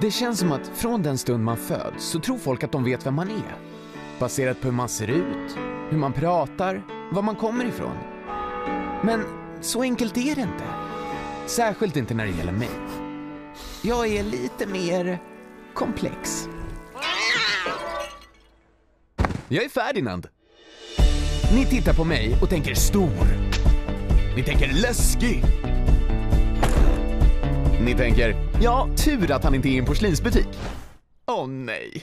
Det känns som att från den stund man föds så tror folk att de vet vem man är. Baserat på hur man ser ut, hur man pratar, var man kommer ifrån. Men så enkelt är det inte. Särskilt inte när det gäller mig. Jag är lite mer komplex. Jag är Ferdinand. Ni tittar på mig och tänker stor. Ni tänker läskig. Ni tänker, ja, tur att han inte är i en porslinsbutik. Åh nej.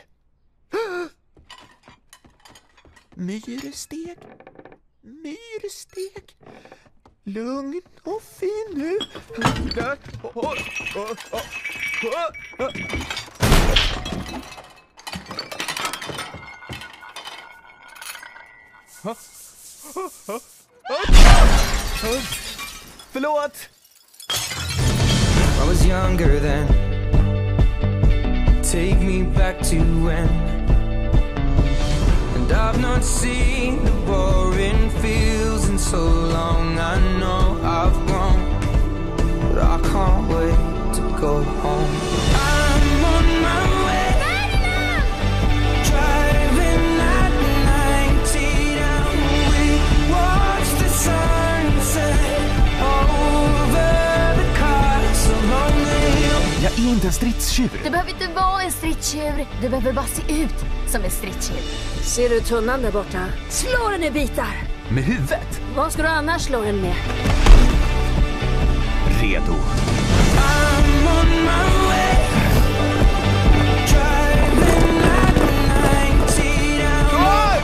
Myrsteg. Myrsteg. Lugn och fin nu. Där. Förlåt. I was younger then. Take me back to when. And I've not seen the boring fields in so long. I know I've grown, but I can't wait to go home. I'm on my way. Driving at 90 down. We watch the sunset over the castle on the hill. Jag är inte en stridstjur. Du behöver inte vara en stridstjur. Du behöver bara se ut som en stridstjur. Ser du tunnan där borta? Slå den i bitar! Med huvudet. Vad ska du annars slå den med? Redo. I'm on my way. Driving at 90 down.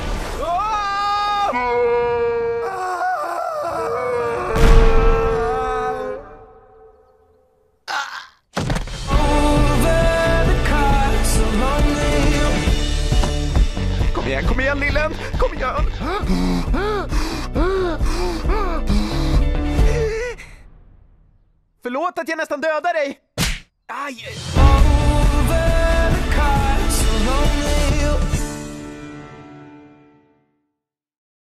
Over the castle on the hill. Kom igen lillen. Kom igen. Förlåt att jag nästan dödar dig. Aj. Over the castle on